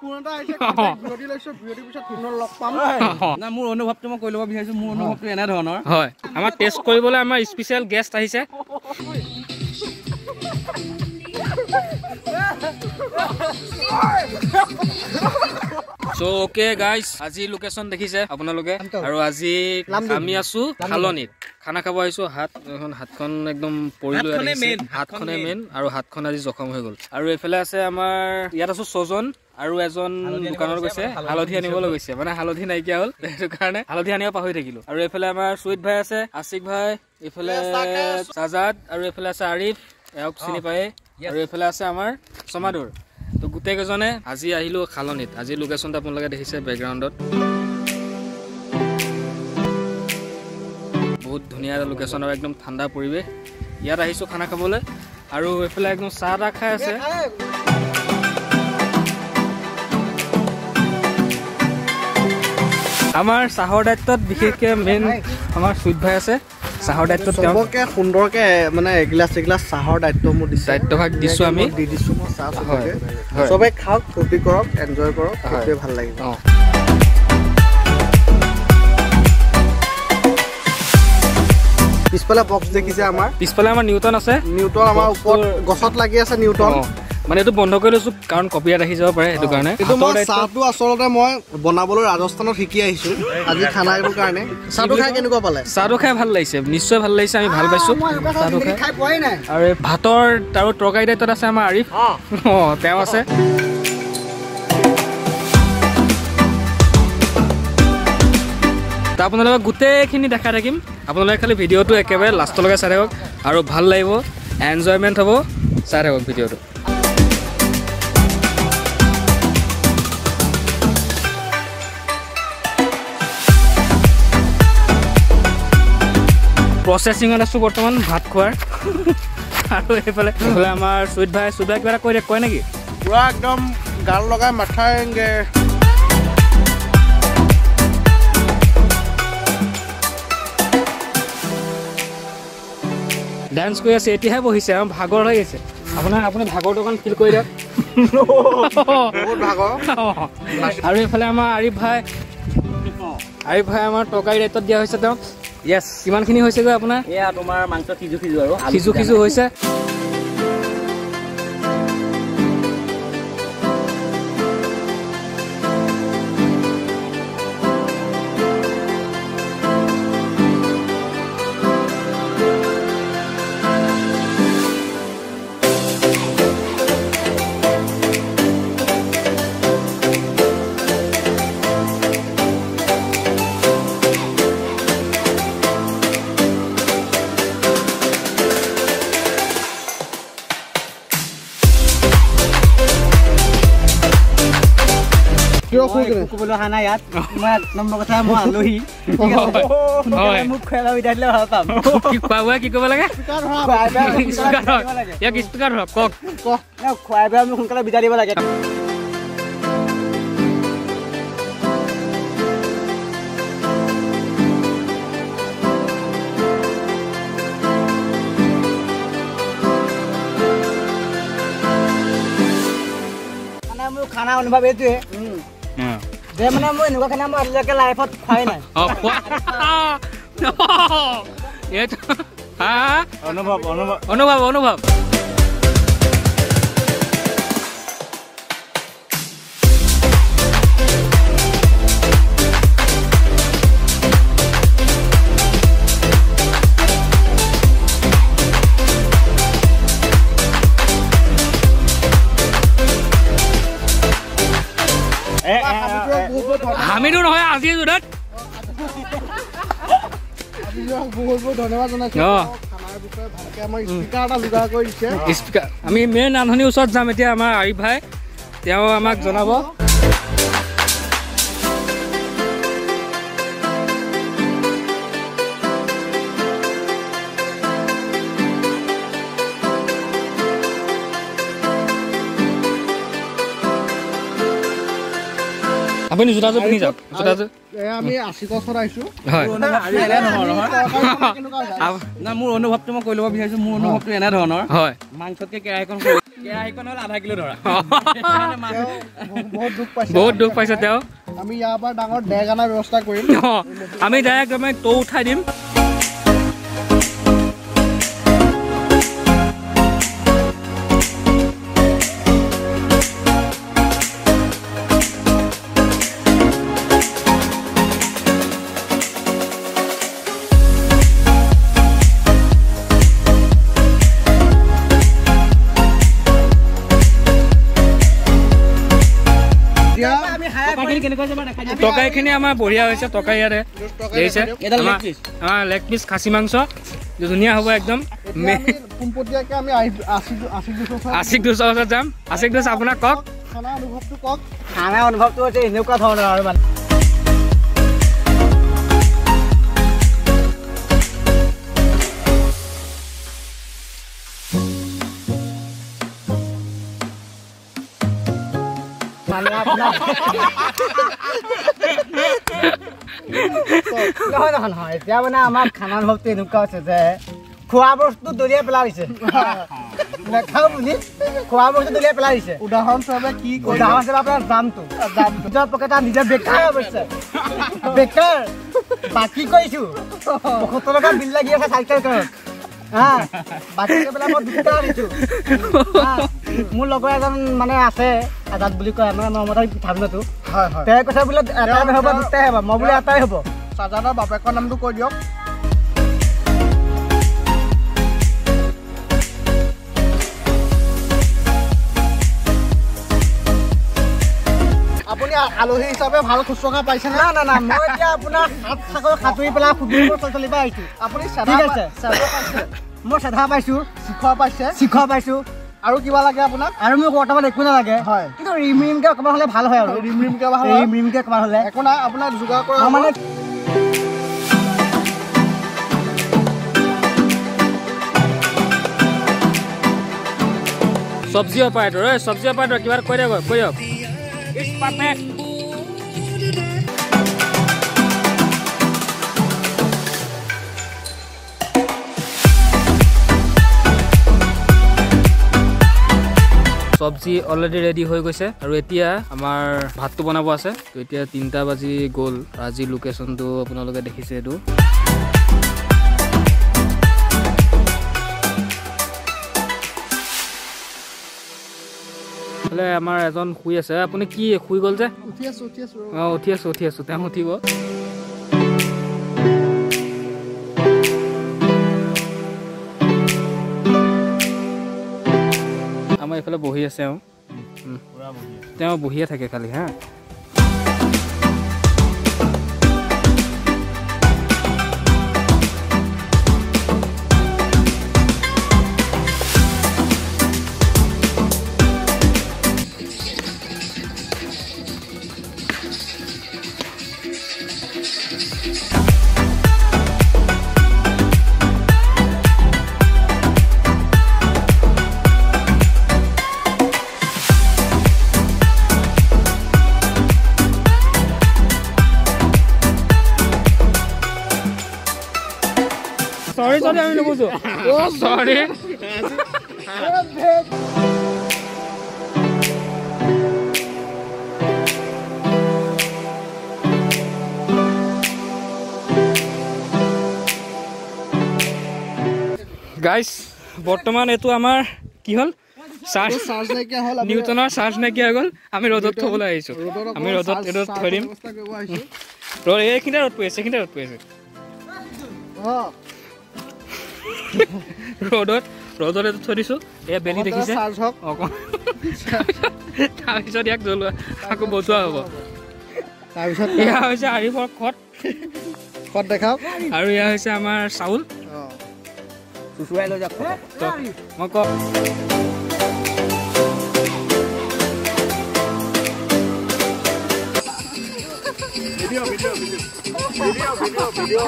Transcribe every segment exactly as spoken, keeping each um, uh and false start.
phone এটা আহিছে video' লৈছো ভিডিঅ'ৰ পিছত পুনৰ লগ পাম না মোৰ অনুভৱটো মই কৈ ল'ব বিচাৰিছো মোৰ অনুভৱটো এনে ধৰণৰ হয় আমাৰ টেষ্ট কৰিবলৈ আমাৰ স্পেচিয়েল গেষ্ট আহিছে So okay guys আজি লোকেশন দেখিছে আপোনালোকে আৰু আজি আমি আছো খালনিত খানা খাব আহিছো হাত এখন হাতখন একদম পৰিলো হাতখনে মেইন আৰু হাতখন আজি জখম হৈ গ'ল আৰু এফালে আছে আমাৰ ইয়াত আছো ছজন আৰু এজন দোকানত গৈছে হালধি আনিবলৈ গৈছে মানে হালধি নাইকিয়া হ'ল সেইটো কাৰণে হালধি আনিব পাহৰি থাকিলো আৰু এফালে আমাৰ সুইট ভাই আছে আশিক ভাই এফালে সাজাদ আৰু এফালে আছে আৰিফ এওক চিনি পায় আৰু এফালে আছে আমাৰ সমাদুৰ তো গুটেই কেজনে আজি আহিলো খালনিত আজি লোকেশনটো আপোনালোকে দেখিছে বেকগ্ৰাউণ্ডত বহুত ধুনীয়া লোকেশন আৰু একদম ঠাণ্ডা পৰিৱেশ ইয়াত আহিছো খানা খাবলৈ আৰু এফালে একদম চাহ তা খাই আছে আমাৰ চাহৰ দায়িত্বত বিশেষকৈ মেইন আমাৰ সুইট ভাই আছে চাহৰ দায়িত্ব চবকে সুন্দৰকে মানে এগিলাছ এগিলাছ চাহৰ দায়িত্ব মোৰ দিছে দায়িত্বভাগ দিছো আমি দি দিছো মই চাহ চবকে চবে খাওক ফূৰ্তি কৰক এনজয় কৰক সেইটোৱে ভাল লাগিব পিছফালে বক্স দেখিছে আমাৰ পিছফালে আমাৰ নিউটন আছে নিউটন আমাৰ ওপৰত গছত লাগি আছে নিউটন মানে এইটো বন্ধ কৰি লৈছো কাৰণ কপিয়াত আহি যাব পাৰে সেইটো কাৰণে কিন্তু মই চাহটো আচলতে মই বনাবলৈ ৰাজস্থানত শিকি আহিছো আজি খানাটোৰ কাৰণে চাহটো খাই কেনেকুৱা পালে চাহটো খাই ভাল লাগিছে নিশ্চয় ভাল লাগিছে আমি ভাল পাইছো চাহটো খাই পোৱাই নাই আৰু ভাতৰ আৰু তৰকাৰী দায়িত্বত আছে আমাৰ আৰিফ অ তেওঁ আছে তা আপোনালোকে গোটেইখিনি দেখাই থাকিম আপোনালোকে খালি ভিডিঅ'টো একেবাৰে লাষ্টলৈকে চাই থাকক আৰু ভাল লাগিব এনজয়মেণ্ট হ'ব চাই থাকক ভিডিঅ'টো প্ৰচেছিঙত আছো বৰ্তমান ভাত খোৱাৰ আৰু এইফালে এইফালে আমাৰ সুইট ভাই সুইট ভাই কিবা এটা কৈ দিয়ে কয় নেকি পুৰা একদম গাল লগাই মাথাইংগে ডান্স কৰি আছে এতিয়াহে বহিছে আমাৰ ভাগৰ হৈ গৈছে আপোনাৰ আপুনি ভাগৰটো অকণ ফিল কৰি দিয়ক বহুত ভাগৰ আৰু এইফালে আমাৰ আৰিফ ভাই আৰিফ ভাই আমাৰ তৰকাৰী দায়িত্বত দিয়া হৈছে তেওঁক Yes, কিমান খিনি হৈছে গৈ আপোনাৰ এয়া তোমাৰ মাংস খিজু খিজু আৰু খিজু খিজু হৈছে কুকুবলৈ অহা নাই ইয়াত মই এক নম্বৰ কথা মই আলহী মোক খুৱাই উঠাই দিলে ভাল পাম কি খোৱা বোৱা কি কৰিব লাগে ইয়াক স্পীকাৰ ধৰক কওক খুৱাই পেলাই মোক সোনকালে বিদায় দিব লাগে মোৰ খানা অনুভৱ এইটোৱে যে মানে মই এনেকুৱা খানা মই আজিলৈকে লাইফত খুৱাই নাই অনুভৱ অনুভৱ অনুভৱ অনুভৱ হামিদু নহয় আজি জুদাত বহুত বহুত ধন্যবাদ জনাইছো খানাৰ বিষয়ে ভালকে আমাৰ স্পিকাৰ এটা যোগাৰ কৰি দিছে স্পিকাৰ আমি মেইন ৰান্ধনিৰ ওচৰত যাম এতিয়া আমাৰ আৰিফ ভাই তেওঁ আমাক জনাব আপুনি জোতাযোৰ পিন্ধি যাওক জোতাযোৰ আমি আশী বছৰ আহিছো হয় না মোৰ অনুভৱটো মই কৈ ল'ব বিচাৰিছো মোৰ অনুভৱটো এনে ধৰণৰ হয় মাংসতকে কেৰাহীখন কেৰাহীখন হ'ল আধা কিলো ধৰা বহুত দুখ পাইছে বহুত দুখ পাইছে তেওঁ আমি ইয়াৰ পৰা ডাঙৰ ডেগ অনাৰ ব্যৱস্থা কৰিম আমি ডাইৰেক্ট আমি টৌ উঠাই দিম তৰকাৰীখিনি আমাৰ বঢ়িয়া হৈছে তৰকাৰী ইয়াতে লৈছে আমাৰ লেগ পিচ খাচী মাংস ধুনীয়া হ'ব একদম পোনপটীয়াকৈ আমি আশিক দুশৰ ওচৰত যাম আশিক দুশ আপোনাক কওক খানা অনুভৱটো কওক খানা অনুভৱটো হৈছে এনেকুৱা ধৰণৰ আৰু মানে মানে আপোনাৰ নহয় নহয় নহয় এতিয়া মানে আমাৰ খানা অনুভৱটো এনেকুৱা হৈছে যে খোৱা বস্তু দলিয়াই পেলাই দিছে নেখাওঁ বুলি খোৱা বস্তু দলিয়াই পেলাই দিছে উদাহৰণস্বৰূপে কি উদাহৰণস্বৰূপে আপোনাৰ দামটো নিজৰ পকেটত নিজে বেকাৰ অৱশ্যে বেকাৰ বাকী কৰিছোঁ পঁয়সত্তৰ টকা বিল লাগি আছে চাৰিটা ভিতৰত হা বাকী পেলাই মই দুটা আনিছোঁ মোৰ লগৰ এজন মানে আছে আজাদ বুলি কয় আমাৰ মমতাৰ পিঠাগুড়িটো হয় হয় তেওঁ কৈছে বোলে এটাই নহ'ব দুটাই হ'ব মই বোলে এটাই হ'ব চাজানৰ বাপেকৰ নামটো কৈ দিয়ক আপুনি আলহী হিচাপে ভাল শুশ্ৰূষা পাইছে না না না মই এতিয়া আপোনাৰ হাত চাকৈ সাঁতুৰি পেলাই সুদূৰ চলিব আহিছোঁ আপুনি ঠিক আছে পাইছে মই চাধা পাইছোঁ শিখৰ পাইছে শিখৰ পাইছোঁ আৰু কিবা লাগে আপোনাক আৰু মোক বৰ্তমান একো নালাগে হয় কিন্তু ৰিম ৰিমকৈ অকণমান হ'লে ভাল হয় আৰু ৰিম ৰিমকৈ ভাল ৰিম ৰিমকৈ অকণমান হ'লে একো নাই আপোনাক যোগাৰ কৰা মই মানে চব্জি অপাৰেটৰ ঐ চব্জি অপাৰেটৰ কিবা কৈ দিয়ক কৈ দিয়ক চব্জি অলৰেডি ৰেডি হৈ গৈছে আৰু এতিয়া আমাৰ ভাতটো বনাব আছে তো এতিয়া তিনিটা বাজি গ'ল আজি লোকেশ্যনটো আপোনালোকে দেখিছে এইটো আমাৰ এজন শুই আছে আপুনি কি শুই গ'ল যে উঠি আছো উঠি আছো অঁ উঠি আছো উঠি আছো তেওঁ উঠিব আমাৰ এইফালে বহি আছে অঁ তেওঁ বহিয়ে থাকে খালি হা Sorry, sorry, আমি নবুঝো ও সরি গাইস বৰ্তমান এটো আমাৰ কি হল চাৰ্জ চাৰ্জ নাইকিয়া হ'ল নিউটনৰ চাৰ্জ নাইকিয়া হৈ গ'ল আমি ৰ'দত থবলৈ আহিছো আমি ৰ'দত ৰ'দত থৈ দিম ৰ'দ এইখিনিতে ৰ'দ পৰি আছে এইখিনিতে ৰ'দ পৰি আছে অঁ ৰ'দত ৰ'দত এইটো থৈ দিছোঁ এয়া বেলি দেখিছে চাৰ্জ হওক তাৰপিছত ইয়াক জ্বলোৱা আকৌ বজোৱা হ'ব তাৰপিছত এয়া হৈছে আৰিফৰ খত খত দেখাওক আৰু এয়া হৈছে আমাৰ চাউল চুচুৱাই লৈ যাওক মই কওঁ video' video' video' video' video'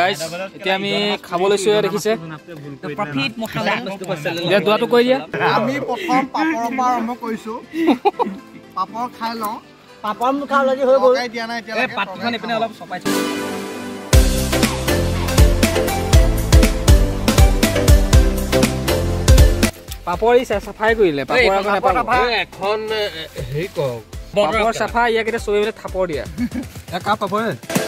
guys এতিয়া আমি খাব লৈছো দেখিছে প্ৰফিট মছলা বস্তু পাইছিল এতিয়া দুৱাটো কৈ দিয়া আমি প্ৰথম পাপৰৰ পৰা আৰম্ভ কৰিছো পাপৰ খাই লওঁ পাপৰ মুখা অলৰেডি হৈ গ'ল তৰকাৰী দিয়া নাই এতিয়া এই পাতখন এপিনে অলপ চপাইছো পাপৰ ই চাফাই কৰিলে পাপৰ আকৌ নাপাব এখন হেৰি কওক পাপৰ চাফা ইয়াক এতিয়া চবে মিলি থাপৰ দিয়া একা পাপৰ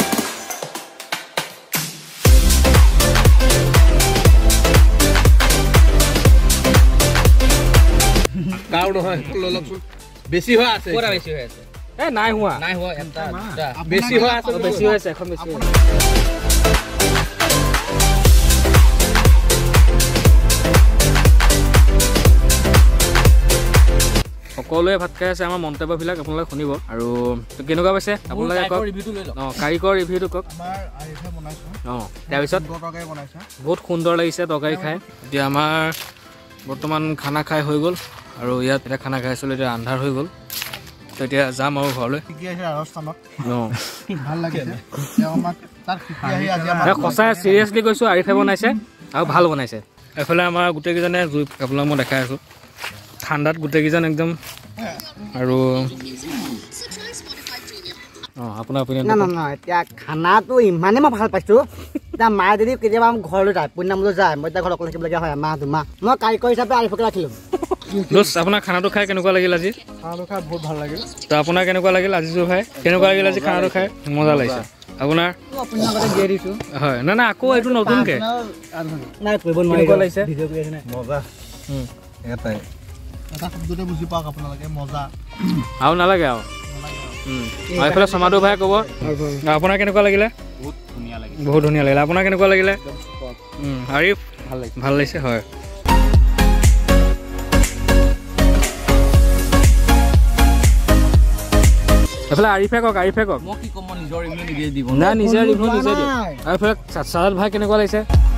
গাও নহয় ললকচোন বেছি হৈ আছে পুৰা বেছি হৈ আছে এ নাই হোৱা নাই হোৱা এটা দুটা বেছি হৈ আছে বেছি হৈ আছে এখন বেছি হৈ আছে সকলোৱে ভাত খাই আছে আমাৰ মন্তব্যবিলাক আপোনালোকে শুনিব আৰু কেনেকুৱা পাইছে আপোনালোকে কওক অঁ কাৰিকৰ ৰিভিউটো কওক আমাৰ আৰিফে বনাইছো অঁ তাৰপিছত তৰকাৰী বনাইছে বহুত সুন্দৰ লাগিছে তৰকাৰী খাই এতিয়া আমাৰ বৰ্তমান খানা খাই হৈ গ'ল আৰু ইয়াত এতিয়া খানা খাই আছিলোঁ এতিয়া আন্ধাৰ হৈ গ'ল তো এতিয়া যাম আৰু ঘৰলৈ শিকি আহিছে ৰাজস্থানত অঁ ভাল লাগিছে তেওঁ আমাক তাত শিকি আহি আজি আমাক সঁচাই চিৰিয়াছলি কৈছোঁ আৰিফে বনাইছে আৰু ভাল বনাইছে এইফালে আমাৰ গোটেইকেইজনে জুই আপোনাক মই দেখাই আছোঁ ঠাণ্ডাত গোটেইকেইজন একদম আৰু অঁ আপোনাৰ অপিনিয়ন না না না এতিয়া খানাটো ইমানেই মই ভাল পাইছোঁ এতিয়া মায়ে যদি কেতিয়াবা ঘৰলৈ যায় পুণ্যামলৈ যায় মই এতিয়া ঘৰত অকলে থাকিবলগীয়া হয় মাহ দুমাহ মই কাৰিকৰ হিচাপে আৰিফকে ৰাখিলোঁ দোষ আপোনাৰ খানাটো খাই কেনেকুৱা লাগিল আজি খানাটো খাই বহুত ভাল লাগিল তো আপোনাৰ কেনেকুৱা লাগিল আজি জোৰ খাই কেনেকুৱা লাগিল আজি খানাটো খাই মজা লাগিছে আপোনাৰ আপোনাৰ আগতে দিয়ে দিছোঁ হয় নাই নাই আকৌ এইটো নতুনকৈ নাই কৰিব কেনেকুৱা লাগিছে ভিডিঅ' কৰি আছে নাই মজা এটাই এটা শব্দতে বুজি পাওক আপোনালোকে মজা আৰু নালাগে আৰু আৰু এইফালে চমাদু ভাই ক'ব আপোনাৰ কেনেকুৱা লাগিলে বহুত ধুনীয়া লাগে বহুত ধুনীয়া লাগিলে আপোনাৰ কেনেকুৱা লাগিলে আৰিফ ভাল লাগিছে ভাল লাগিছে হয় এইফালে আৰিফে কওক আৰিফে কওক মই কি ক'ম মই নিজৰ ৰিভিউ নিজে দিব নাই নিজে ৰিভিউ নিজে দিয়ক আৰু এইফালে চাৰাদ ভাই কেনেকুৱা লাগিছে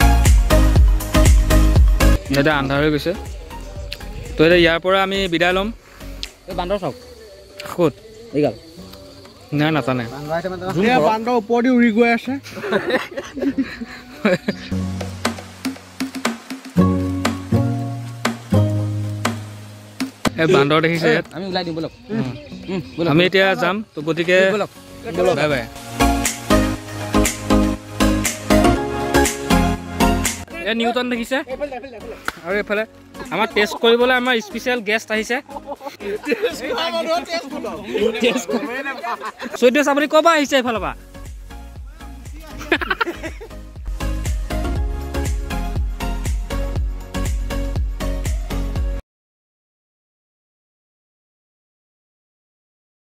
এতিয়া আন্ধাৰ হৈ গৈছে তো এতিয়া ইয়াৰ পৰা আমি বিদায় ল'ম এই বান্দৰ চাওক ক'ত এইগাল নাই নাটানে ধুনীয়া বান্দৰ ওপৰেদি উৰি গৈ আছে এই বান্দৰ দেখিছে ইয়াত আমি ওলাই দিম বলক আমি এতিয়া যাম তো গতিকে বাই বাই এই নিউটন দেখিছে আৰু এইফালে আমাৰ টেষ্ট কৰিবলৈ আমাৰ স্পেচিয়েল গেষ্ট আহিছে চৈধ্য আপুনি ক'ৰ পৰা আহিছে এইফালৰ পৰা